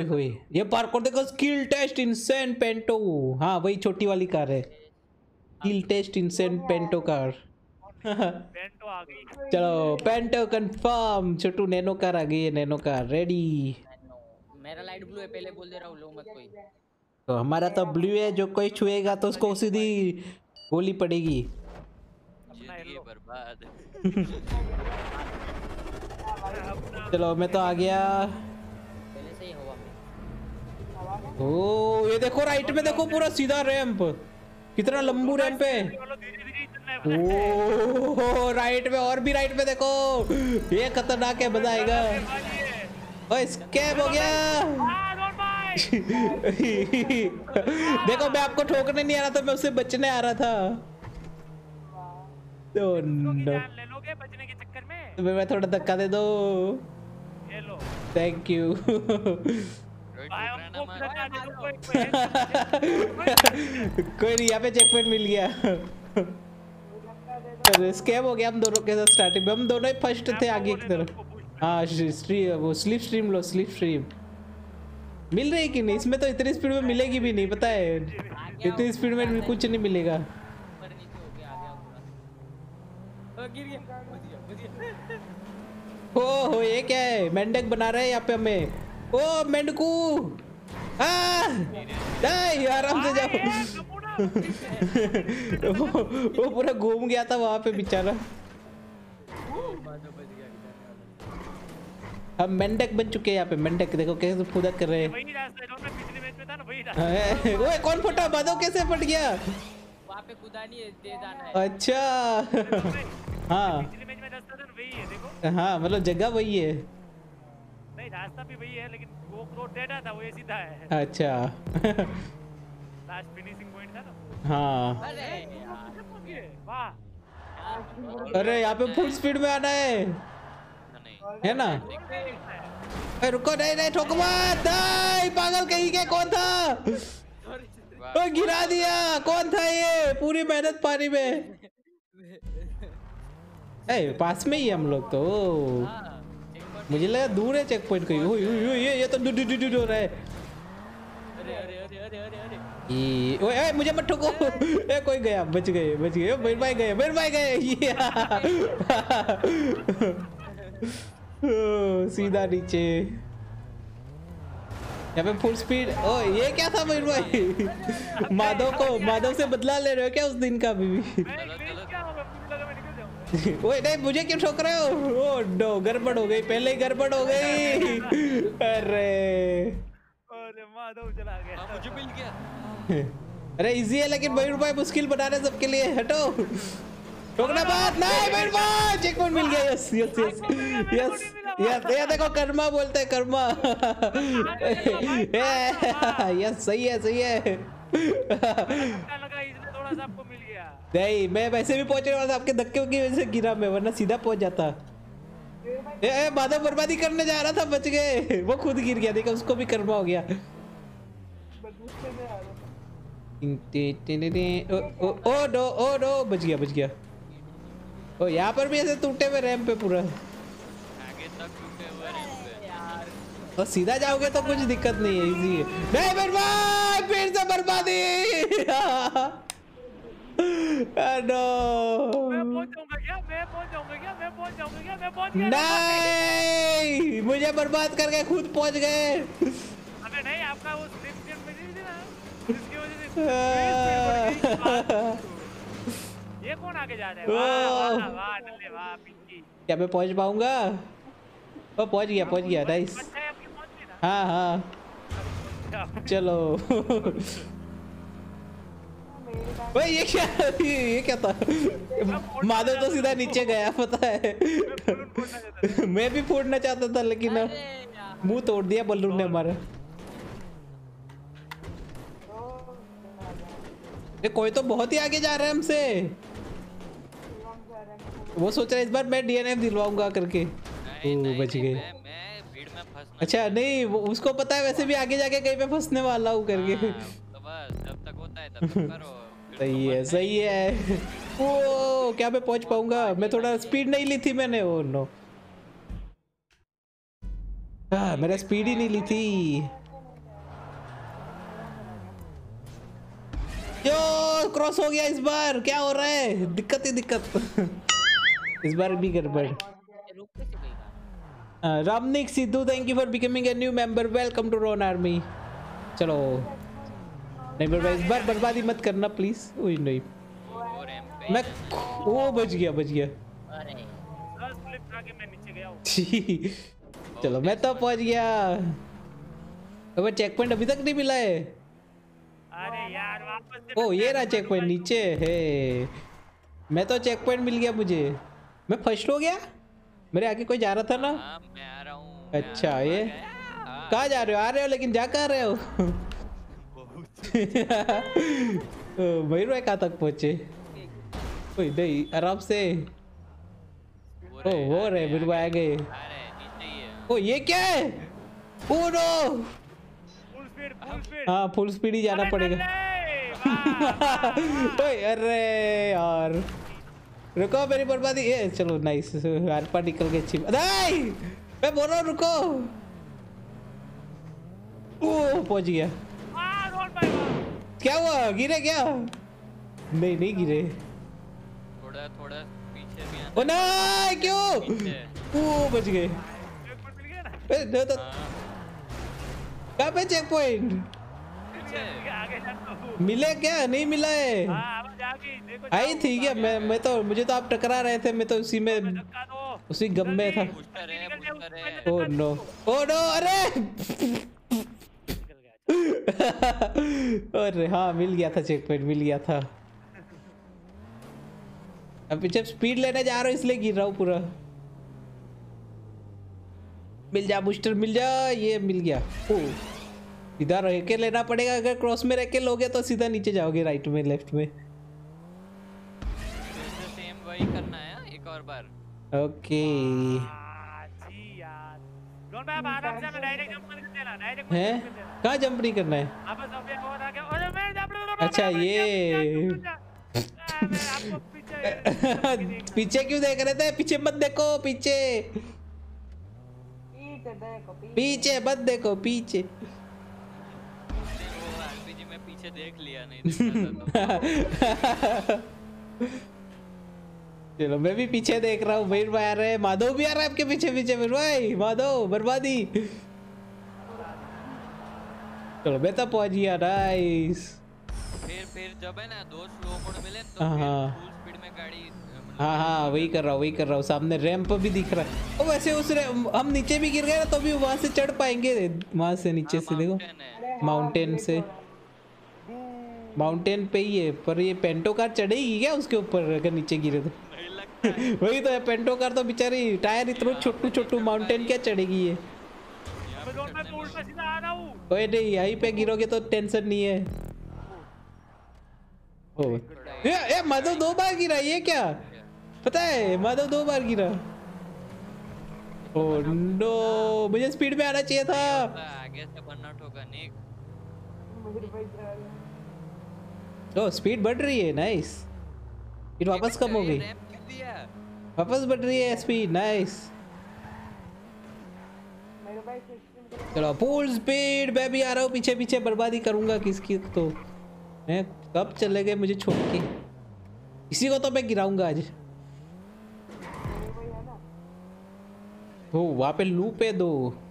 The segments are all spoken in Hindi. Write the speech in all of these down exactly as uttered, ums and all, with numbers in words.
ओए होए ये पार्कोर देखो, स्किल टेस्ट इंसेंट पेंटो। हाँ वही छोटी वाली कार है, स्किल टेस्ट इंसेंट पेंटो कार। पेंटो आ गई। चलो पेंटो कंफर्म, छोटू नैनो कार आ गई है, नैनो कार रेडी। मेरा लाइट ब्लू है, पहले बोल दे रहा हूँ, लो मत कोई। तो हमारा तो ब्लू है, जो कोई छुएगा तो उसको सीधी गोली पड़ेगी। जिंदगी बर्बाद। चलो मैं तो आ गया। पहले से ही हवा में। ओ ये देखो राइट में देखो, पूरा सीधा रैंप, कितना लंबू रैंप है। ओ राइट में, और भी राइट में देखो, ये खतरनाक है, मजा आएगा। ओए स्कैम हो गया। देखो मैं आपको ठोकने नहीं आ रहा था, मैं उससे बचने आ रहा था। तो नो, बचने के चक्कर में तुम्हें मैं थोड़ा धक्का दे दो। ये लो, थैंक यू। कोई नहीं, यहाँ पे चेक पॉइंट मिल गया। स्कैम हो गया हम दोनों के साथ। स्टार्टिंग में हम दोनों ही फर्स्ट थे आगे की तरफ। हाँ स्ट्रीम, वो स्लिप स्ट्रीम लो, स्लिप स्ट्रीम मिल रही कि नहीं? इसमें तो इतनी स्पीड में मिलेगी भी नहीं, पता है, इतनी स्पीड में कुछ नहीं मिलेगा। ओ हो ये क्या है, मेंढक बना रहे हैं यहाँ पे हमें। ओ मेंढकू, नहीं आराम से जाओ। वो, वो पूरा घूम गया था वहां पे बेचारा। हम मेंढक बन चुके हैं यहाँ पे। मेंढक देखो कैसे फुदक कर रहे हैं। वही रास्ता जो मैं पिछले मैच में था ना, वही रास्ता। ओए कौन फटा? बादो कैसे फट गया? वहाँ पे कूदा नहीं है, दे जाना है। अच्छा हाँ पिछले मैच में रास्ता था ना, वही है देखो। हाँ मतलब जगह वही है। नहीं रास्ता भी वही है, लेकिन वो रोड डेटा था, वो ये सीधा है। अच्छा लास्ट फिनिशिंग पॉइंट था ना। हाँ अरे वाह, अरे यहाँ पे फुल स्पीड में आना है, है ना? अरे रुको, नहीं नहीं ठोको मत, नहीं पागल कहीं के। कौन था? ओ गिरा दिया। कौन था ये? पूरी मेहनत पानी में। ए पास में ही हम लोग तो। मुझे लगा दूर है चेक पॉइंट कहीं। ये ये तो डू डू डू हो रहा है। अरे अरे अरे अरे अरे अरे ये ओए ओए मुझे मत ठोको। ए कोई गया, बच गए बच गए। मेरे भाई गए, मेरे भाई गए। सीधा नीचे। यहाँ पे फुल स्पीड। ओ ये क्या था मेरे भाई? माधव को, माधव से बदला ले रहे हो क्या उस दिन का भी? ओए नहीं, मुझे क्यों ठोक रहे हो? ओ नो, गड़बड़ हो गई, पहले ही गड़बड़ हो गई। अरे अरे माधव चला गया। मुझे मिल गया। अरे इजी है, लेकिन मयूर भाई मुश्किल बना रहे सबके लिए। हटो, ठोकना बात नहीं। मयूर भाई चेक पॉइंट मिल गया। Yes yes yes yes yes, ये देखो कर्मा बोलते हैं, कर्मा। यस सही है, सही है। थोड़ा सा आपको मिल गया। नहीं मैं वैसे भी पहुंचने वाला था, आपके धक्के की वजह से गिरा मैं, वरना सीधा पहुंच जाता। ए, ए माधव बर्बादी करने जा रहा था, बच गए। वो खुद गिर गया, देखा उसको भी कर्मा हो गया। ओ ओ ओ नो, ओ नो, बच गया बच गया। ओ यहाँ पर भी ऐसे टूटे हुए रैंप पे पूरा आगे तक टूटे हुए रैंप पे। और सीधा जाओगे तो कुछ दिक्कत नहीं है, इजी है। नहीं बर्बाद, फिर से बर्बादी। नो मैं पहुंच जाऊंगा क्या? मैं पहुंच जाऊंगा क्या? मैं पहुंच जाऊंगा क्या? मैं पहुंच गया। नहीं, मुझे बर्बाद करके खुद पहुंच गए। अबे नहीं, आपका वो स्लिप स्लिप में नहीं थी ना, इसकी वजह से। ये कौन आगे जा रहा है? वाह वाह वाह, डल्ले वाह, पिंकी। क्या मैं पहुंच पाऊंगा? ओ पहुंच गया, पहुंच गया, नाइस। हाँ हाँ चलो। भाई ये क्या, ये क्या था? माधव तो सीधा नीचे गया, पता है। मैं भी फोड़ना चाहता था, लेकिन मुंह तोड़ दिया बल्लू ने हमारा। ये कोई तो बहुत ही आगे जा रहा है हमसे। वो सोच रहा है इस बार मैं डीएनएफ दिलवाऊंगा करके। ओ बच गए। अच्छा नहीं, वो उसको पता है वैसे भी आगे जाके कहीं पे फंसने वाला हूँ करके। तो बस जब तक होता है तब तक करो। सही है, सही है। ओ क्या मैं पहुंच पाऊंगा? मैं थोड़ा स्पीड नहीं ली थी मैंने। ओ नो, हाँ मेरा स्पीड ही नहीं ली थी। यो क्रॉस हो गया इस बार, क्या हो रहा है? दिक्कत ही दिक्कत इस बार भी गड़बड़। रुक कैसे गई car? Ramnik Sidhu, thank you for becoming a new member, welcome to Ron army. चलो नहीं भाई इस बार बर्बादी मत करना प्लीज। ओए नहीं मैं वो बच गया बच गया। अरे दस फ्लिप खा के मैं नीचे गया हूं। चलो मैं तो पहुंच गया। अब चेक पॉइंट अभी तक नहीं मिला है। अरे यार वापस से ओ ये रहा चेक पॉइंट नीचे है। मैं तो चेक पॉइंट मिल गया मुझे। मैं फर्स्ट हो गया। मेरे आगे कोई जा रहा था ना। हाँ, मैं आ रहा हूँ। मैं अच्छा आ रहा हूँ, ये आ गया। हाँ, कहाँ जा रहे हो? आ रहे हो लेकिन जा कहाँ रहे हो? मयूर कहाँ तक पहुंचे? कोई नहीं आराम से। वो ओ रहे, वो आ रहे गए, बिरवा आ गए। आ रहे, नीचे ही है। ओ ये क्या है? Oh no full speed full speed. हाँ फुल स्पीड ही जाना पड़ेगा। ओए अरे यार रुको मेरी बर्बादी। ये चलो नाइस अल्फा निकल के छिप। नहीं मैं बोल रहा हूँ रुको। ओ पहुंच गया। आ रोड पे क्या हुआ? गिरे क्या? नहीं नहीं गिरे। थोड़ा थोड़ा पीछे भी ओ नहीं क्यों? पीछे। ओ बच गए। चेक पॉइंट मिल गया ना। ए, दो तो हाँ, कहाँ पे चेक पॉइंट पीछे। आगे जाता हूं। मिले क्या? नहीं मिला है। हां आवाज आ गई देखो। आई थी क्या? मैं मैं तो मुझे तो आप टकरा रहे थे। मैं तो उसी में धक्का दो। उसी गम में था। बूस्टर है, बूस्टर है। ओ नो ओ नो अरे निकल गया। अरे हाँ मिल गया था चेक पॉइंट मिल गया था। अब जब स्पीड लेने जा रहा हूँ इसलिए गिर रहा हूँ पूरा। मिल जा बूस्टर मिल जा। ये मिल गया। ओ इधर रह के लेना पड़ेगा। अगर क्रॉस में रह के लोगे तो सीधा नीचे जाओगे राइट में लेफ्ट में। फिर से सेम वही करना है एक और बार। ओके आ, जी यार डोंट भाई आराम से मैं डायरेक्ट जंप कर देना डायरेक्ट है कर देना। कहाँ जंप नहीं करना है? वापस अबे और आ गया। अरे मैं जंप। अच्छा ये आपको पीछे पीछे क्यों देख रहे थे? पीछे मत देखो पीछे पीछे मत देखो पीछे। वो आरपीजी में पीछे देख लिया, नहीं देखा था तो। चलो मैं भी पीछे देख रहा हूँ। भैर भाई आ रहे हैं। माधव भी आ रहा है आपके पीछे पीछे। भैर भाई माधव बर्बादी। चलो मैं तो पहुंच गया। नाइस। फिर फिर जब है ना दो स्लो मोड मिले तो हाँ, फिर हाँ। फुल स्पीड में गाड़ी मतलब हाँ हाँ वही कर रहा हूँ वही कर रहा हूँ। सामने रैंप भी दिख रहा है। ओ वैसे उस रैंप- हम नीचे भी गिर गए ना तो भी वहां से चढ़ पाएंगे। वहां से नीचे से देखो माउंटेन है। माउंटेन से। माउंटेन पे ही है पर ये पेंटो कार चढ़ेगी क्या उसके ऊपर अगर नीचे गिरे तो? नहीं लगता है। वही तो है पेंटो कार तो बेचारी टायर इतना छोटू छोटू माउंटेन क्या चढ़ेगी ये? मैं डोंट मैं उल्टा सीधा आ रहा हूं। कोई नहीं यहीं पे गिरोगे तो टेंशन नहीं है। ओ ये ये माधव दो बार गिरा ये क्या पता है? माधव दो बार गिरा। ओ नो मुझे स्पीड में आना चाहिए था। आगे से बनना ठोका निक। ओ स्पीड बढ़ रही है। नाइस। फिर वापस कम हो गई। रैंप क्यों दिया? वापस बढ़ रही है स्पीड। नाइस। चलो फुल स्पीड। मैं भी आ रहा हूँ पीछे पीछे। बर्बादी करूंगा किसकी तो। मैं कब चले गए मुझे छोड़ के। इसी को तो मैं गिराऊंगा आज। ओ वहाँ पे लूप है दो।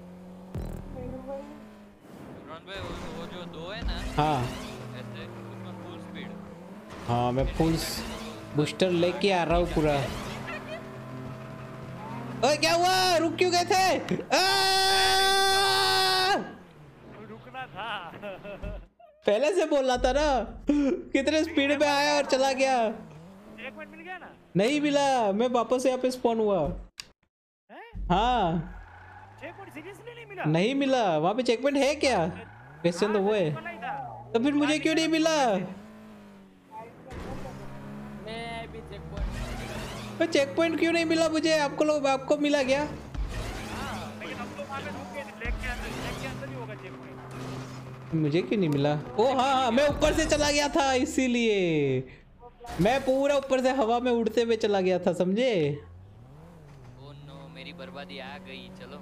रॉन भाई वो, वो जो दो है ना हाँ ऐसे उसमें फुल स्पीड। हाँ मैं फुल बूस्टर लेके आ रहा हूँ पूरा। ओए क्या हुआ? रुक क्यों गए थे? आ! रुकना था। पहले से बोलना था ना। कितने स्पीड में आया और चला गया। एक मिनट मिल गया ना। नहीं मिला। मैं वापस यहाँ पे स्पॉन हुआ। हैं हाँ चेक पॉइंट सीरियसली नहीं मिला। नहीं मिला। वहाँ पे चेक पॉइंट है क्या? क्वेश्चन तो वो है। वाला ही था। तो फिर मुझे क्यों नहीं मिला? मैं भी चेक पॉइंट तो चेक पॉइंट क्यों नहीं मिला मुझे? आपको लोग आपको मिला क्या? लेकिन हम लोग वहां पे रुक गए थे। लेक के अंदर लेक के अंदर ही होगा चेक पॉइंट। मुझे क्यों नहीं मिला? ओ हाँ हाँ मैं ऊपर से चला गया था इसीलिए। मैं पूरा ऊपर से हवा में उड़ते हुए चला गया था समझे? ओ नो मेरी बर्बादी आ गई। चलो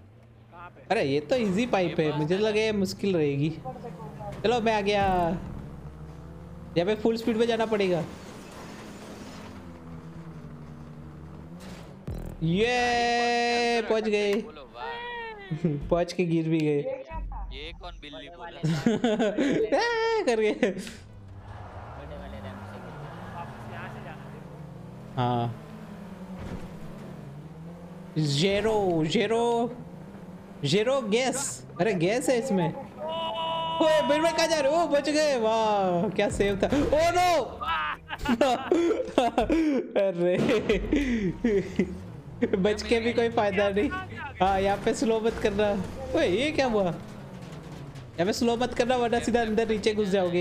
कहां पे? अरे ये तो इजी पाइप है। मुझे लगे मुश्किल रहेगी। चलो मैं आ गया। यहाँ पे फुल स्पीड में जाना पड़ेगा। ये पहुंच गए। बोलो वाह। पहुंच के गिर भी गए। ये कौन बिल्ली बोला? कर गए। बड़े वाले रैंप से गिर गए। वापस यहाँ से जाना है। हाँ जेरो जेरो जेरो गैस। अरे गैस है इसमें। ओए मेरे में कहाँ जा रहे हो? बच गए। वाह क्या सेव था। Oh no. अरे बच के भी कोई फायदा नहीं। हाँ यहाँ पे स्लो मत करना। ओए ये क्या हुआ? यहाँ पे स्लो मत करना वरना सीधा अंदर नीचे घुस जाओगे।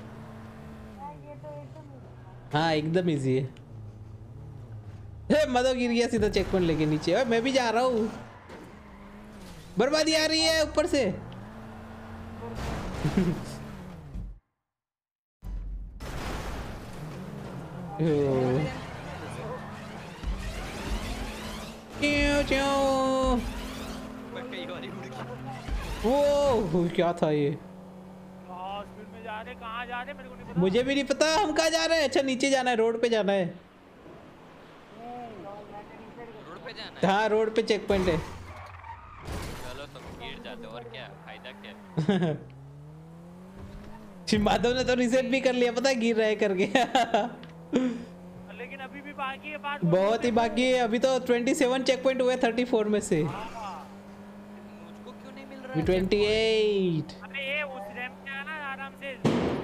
हाँ एकदम इजी है। हे मदो गिर गया सीधा चेक पॉइंट लेके नीचे। ओए मैं भी जा रहा हूँ। बर्बादी आ रही है ऊपर से। वो क्या था ये? स्पीड में जा रहे, कहाँ जा रहे मेरे को नहीं पता। मुझे भी नहीं पता हम कहाँ जा रहे हैं। अच्छा नीचे जाना है, रोड पे जाना है। रोड पे जाना है। हाँ रोड पे चेक पॉइंट है। चलो तो गिर जाते और क्या फायदा क्या? माधव ने तो रिसेट भी कर लिया पता है गिर रहे करके। लेकिन अभी भी बाकी है बात। बहुत ही बाकी है। अभी तो सत्ताईस चेक पॉइंट हुए थर्टी फोर में से। मुझको क्यों नहीं मिल रहा है? अट्ठाईस। अरे ये उस रैंप पे आना आराम से।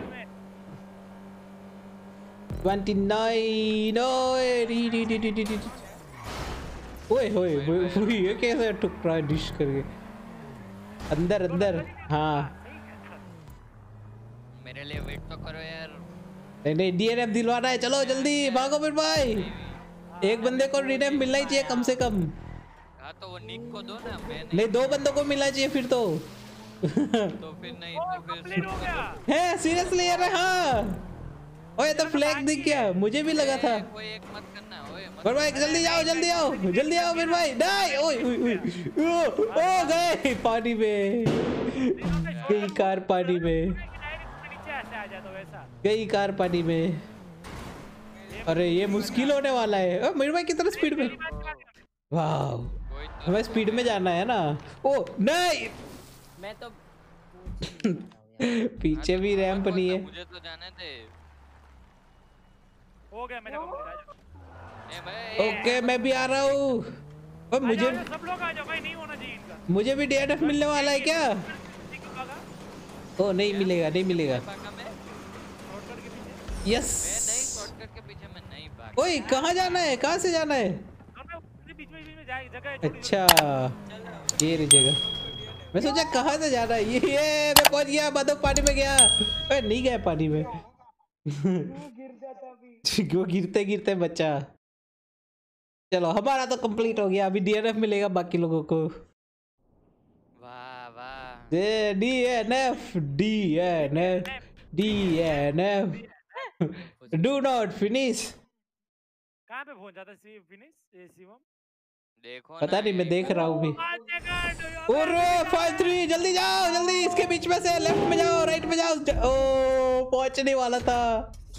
उनतीस। ओए री री री री री। ओए होए होए ये कैसे टुक रहा है डिश करके। अंदर अंदर। हाँ मेरे लिए वेट तो करो यार। नहीं नहीं डीएनएफ दिलवाना है। चलो जल्दी भागो फिर भाई। एक बंदे को डीएनएफ मिलना ही चाहिए कम से कम। हाँ तो वो निक को दो ना। मैं नहीं दो बंदों को मिलना चाहिए फिर तो। तो फिर नहीं तो फिर कंप्लीट हो गया। है सीरियसली यार। हाँ ओए तो फ्लैग दिख गया मुझे भी लगा था। कोई एक मत करना। ओए मत फिर भाई जल्दी जाओ जल्दी आओ जल्दी आओ फिर भाई। नहीं ओए ओए ओए ओ गए पानी में। गई कार पानी में। नीचे ऐसे आ जाता वैसा। गई कार पानी में। अरे ये मुश्किल होने वाला है। ओ मेरे भाई कितना स्पीड में। वाह कोई तो हमें स्पीड में जाना है ना। ओ नहीं मैं तो पीछे भी रैंप नहीं है। मुझे तो जाने दे। हो गया मेरा कंप्लीट। ए भाई ओके मैं भी आ रहा हूँ। और मुझे सब लोग आ जाओ भाई। नहीं होना चाहिए इनका। मुझे भी डीएनएफ मिलने वाला है क्या? ओ नहीं मिलेगा नहीं मिलेगा। भागा मैं। शॉर्टकट के पीछे। यस मैं नहीं शॉर्टकट के पीछे मैं नहीं भाग। ओए कहाँ जाना है? कहाँ से जाना है? बीच में बीच में जाए जगह है छोटी अच्छा ये रही जगह। मैं सोचा कहाँ से जाना है। ये ये मैं पहुंच गया। बदो पानी में गया। ओए नहीं गया पानी में। वो गिरते गिरते बच्चा। चलो हमारा तो कंप्लीट हो गया। अभी डीएनएफ मिलेगा बाकी लोगों को। वाह वाह। DNF DNF DNF do not finish. कहाँ पे पहुंच जाता है फिनिश ये शिवम? देखो पता ना, नहीं मैं एक- देख रहा हूँ भी। पाँच सेकंड। और फाइव थ्री जल्दी जाओ जल्दी इसके बीच में से लेफ्ट में जाओ राइट में जाओ। ज- ओ पहुंचने वाला था।